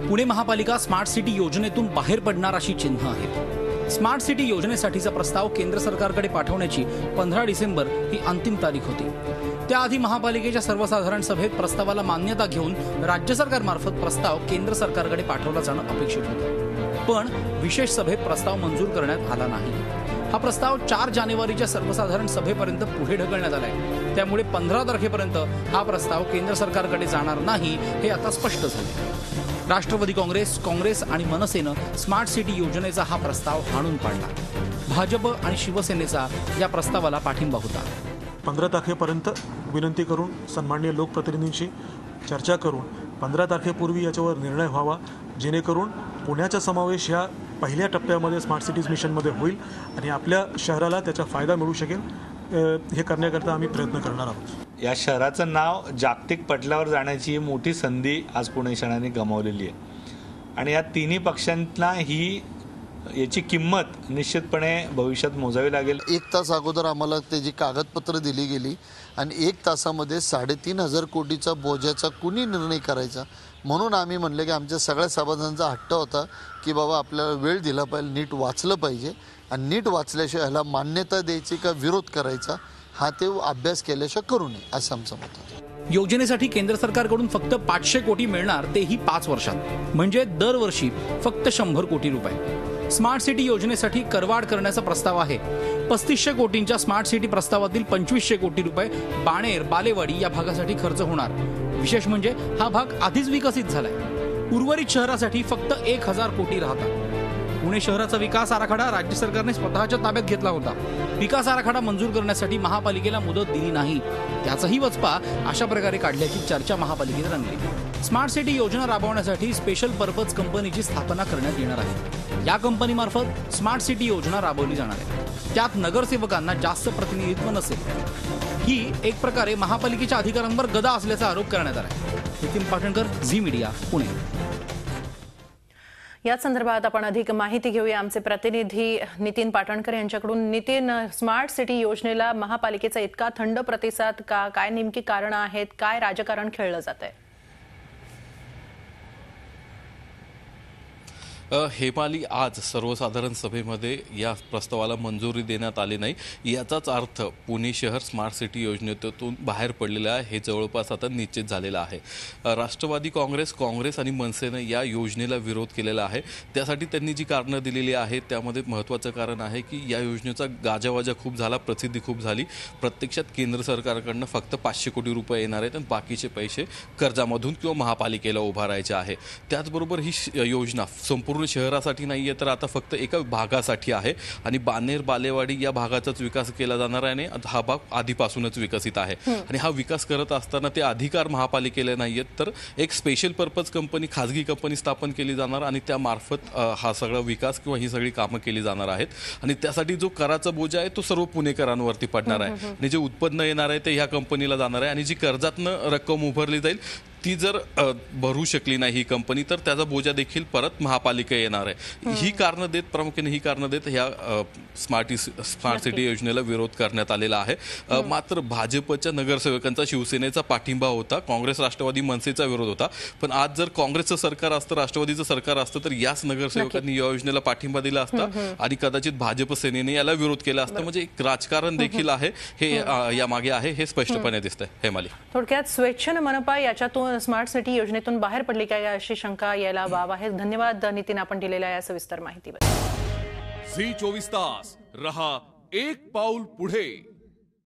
पुणे महापालिका smart city योजनेतून बाहेर पडणार अशी चिन्ह आहेत। स्मार्ट सिटी योजनेसाठीचा प्रस्ताव केंद्र सरकारकडे पाठवण्याची 15 डिसेंबर ही अंतिम तारीख होती। त्याआधी महापालिकेच्या सर्वसाधारण सभेत प्रस्तावाला मान्यता घेऊन राज्य सरकारमार्फत प्रस्ताव केंद्र सरकारकडे पाठवला जाणं अपेक्षित होतं, पण विशेष सभेत प्रस्ताव मंजूर करण्यात आला नाही। हा प्रस्ताव 4 जानेवारीच्या सर्वसाधारण सभेपर्यंत पुढे ढकलण्यात आलाय। त्यामुळे 15 तारखेपर्यंत हा प्रस्ताव केंद्र सरकारकडे जाणार नाही हे आता स्पष्ट झाले। राष्ट्रवादी काँग्रेस आणि मनसेनं स्मार्ट सिटी योजनेचा हा प्रस्ताव हाणून पाडला। भाजप आणि शिवसेनेचा या प्रस्तावाला पाठिंबा होता। 15 तारखेपर्यंत विनंती करून सन्माननीय लोकप्रतिनिधींशी चर्चा करून 15 तारखेपूर्वी याच्यावर निर्णय व्हावा, जेणेकरून पुण्याचा समावेश ह्या पहिल्या टप्प्यामध्ये स्मार्ट सिटीज मिशनमध्ये होईल आणि आपल्या शहराला त्याचा फायदा मिळू शकेल। हे करण्याकरता आम्ही प्रयत्न करणार आहोत। या शहराचं नाव जागतिक पटलावर जाण्याची मोठी संधी आज पुणे शहराने गमावलेली आहे आणि या तिन्ही पक्षांना याची किंमत निश्चितपणे भविष्यात मोजावी लागेल। 1 तास अगोदर आम्हाला त्याची कागदपत्र दिली गेली आणि 1 तासामध्ये 3,500 कोटीचा बोजाचा कुणी निर्णय करायचा, म्हणून आम्ही म्हणले की आमच्या सगळ्या सभासदांचा हट्ट होता की बाबा आपल्याला वेळ दिला पाहिजे, नीट वाचलं पाहिजे आणि नीट वाचल्याशिवाय ह्याला मान्यता द्यायची का विरोध करायचा हा ते अभ्यास केल्याशिवाय करू नये असं आमचं मत होतं। योजनेसाठी केंद्र सरकारकडून फक्त 500 कोटी मिळणार, तेही 5 वर्षात, म्हणजे दरवर्षी फक्त 100 कोटी रुपये। स्मार्ट सिटी योजनेसाठी करवाढ करण्याचा प्रस्ताव आहे। 3500 कोटींच्या स्मार्ट सिटी प्रस्तावातील 2500 कोटी रुपये बाणेर बालेवाडी या भागासाठी खर्च होणार। विशेष म्हणजे हा भाग आधीच विकसित झालाय। उर्वरित शहरासाठी फक्त 1000 कोटी राहतात। पुणे शहराचा विकास आराखडा राज्य सरकारने स्वतःच्या ताब्यात घेतला होता। विकास आराखडा मंजूर करण्यासाठी महापालिकेला मुदत दिली नाही, त्याचाही वचपा अशा प्रकारे काढल्याची चर्चा महापालिकेत रंगली। स्मार्ट सिटी योजना राबवण्यासाठी स्पेशल पर्पज कंपनीची स्थापना करण्यात येणार आहे। या कंपनीमार्फत स्मार्ट सिटी योजना राबवली जाणार आहे। त्यात नगरसेवकांना जास्त प्रतिनिधित्व नसेल। ही एक प्रकारे महापालिकेच्या अधिकारांवर गदा असल्याचा आरोप करण्यात आला आहे। नितीन पाटणकर, झी मीडिया, पुणे। या संदर्भात आपण अधिक माहिती घेऊया आमचे प्रतिनिधी नितीन पाटणकर यांच्याकडून। नितीन, स्मार्ट सिटी योजनेला महापालिकेचा इतका थंड प्रतिसाद का? काय नेमकी कारण आहेत? काय राजकारण खेळलं जात आहे? हेमाली, आज सर्वसाधारण सभेमध्ये या प्रस्तावाला मंजुरी देण्यात आली नाही, याचाच अर्थ पुणे शहर स्मार्ट सिटी बाहेर पडलेलं आहे हे जवळपास आता निश्चित झालेलं आहे। राष्ट्रवादी काँग्रेस आणि मनसेने या योजनेला विरोध केलेला आहे। त्यासाठी त्यांनी जी कारणं दिलेली आहेत त्यामध्ये महत्त्वाचं कारण आहे की या योजनेचा गाजावाजा खूप झाला, प्रसिद्धी खूप झाली। प्रत्यक्षात केंद्र सरकारकडनं फक्त 500 कोटी रुपये येणार आहेत आणि बाकीचे पैसे कर्जामधून किंवा महापालिकेला उभारायचे आहे। त्याचबरोबर ही योजना संपूर्ण शहरासाठी नाहीये, तर आता फक्त एका भागासाठी आहे आणि बाणेर बालेवाडी या भागाचाच विकास केला जाणार आहे आणि हा भाग आधीपासूनच विकसित आहे आणि हा विकास करत असताना ते अधिकार महापालिकेला नाहीयेत, तर एक स्पेशल पर्पज कंपनी, खाजगी कंपनी स्थापन केली जाणार आणि त्या मार्फत हा सगळा विकास किंवा ही सगळी कामं केली जाणार आहेत आणि त्यासाठी जो कराचा बोजा आहे तो सर्व पुणेकरांवरती पडणार आहे आणि जे उत्पन्न येणार आहे ते ह्या कंपनीला जाणार आहे आणि जी कर्जातनं रक्कम उभारली जाईल ती जर भरू शकली नाही ही कंपनी तर त्याचा बोजा देखील परत महापालिका येणार आहे। ही कारणं देत, प्रामुख्याने ही कारणं देत ह्या स्मार्ट सिटी योजनेला विरोध करण्यात आलेला आहे। मात्र भाजपच्या नगरसेवकांचा शिवसेनेचा पाठिंबा होता, काँग्रेस राष्ट्रवादी मनसेचा विरोध होता, पण आज जर काँग्रेसचं सरकार असतं, राष्ट्रवादीचं सरकार असतं तर याच नगरसेवकांनी या योजनेला पाठिंबा दिला असता आणि कदाचित भाजप सेनेने याला विरोध केला असता। म्हणजे एक राजकारण देखील आहे हे यामागे आहे हे स्पष्टपणे दिसतंय। हेमाली, थोडक्यात स्वेच्छेने मनपा याच्यातून स्मार्ट सिटी योजनेतून बाहेर पडली काय अशी शंका यायला वाव आहे। धन्यवाद नितीन, आपण दिलेल्या या सविस्तर माहितीबद्दल। झी 24 तास रहा एक पाऊल पुढे।